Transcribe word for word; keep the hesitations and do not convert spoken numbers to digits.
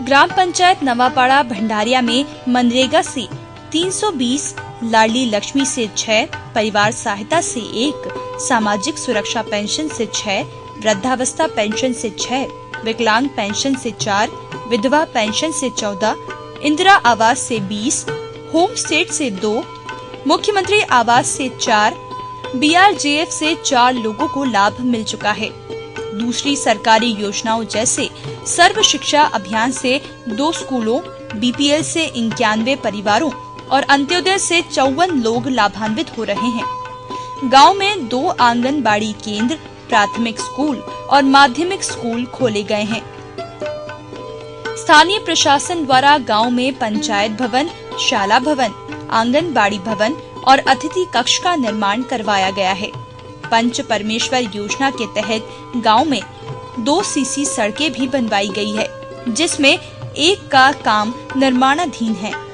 ग्राम पंचायत नवापाड़ा भंडारिया में मनरेगा से तीन सौ बीस, लाडली लक्ष्मी से छह, परिवार सहायता से एक, सामाजिक सुरक्षा पेंशन से छह, वृद्धावस्था पेंशन से छह, विकलांग पेंशन से चार, विधवा पेंशन से चौदह, इंदिरा आवास से बीस, होम स्टेट से दो, मुख्यमंत्री आवास से चार, बी आर जे एफ से चार लोगों को लाभ मिल चुका है। दूसरी सरकारी योजनाओं जैसे सर्व शिक्षा अभियान से दो स्कूलों, बी पी एल से इक्यानवे परिवारों और अंत्योदय से चौवन लोग लाभान्वित हो रहे हैं। गांव में दो आंगनबाड़ी केंद्र, प्राथमिक स्कूल और माध्यमिक स्कूल खोले गए हैं। स्थानीय प्रशासन द्वारा गांव में पंचायत भवन, शाला भवन, आंगनबाड़ी भवन और अतिथि कक्ष का निर्माण करवाया गया है। पंच परमेश्वर योजना के तहत गांव में दो सीसी सड़कें भी बनवाई गई है, जिसमें एक का काम निर्माणाधीन है।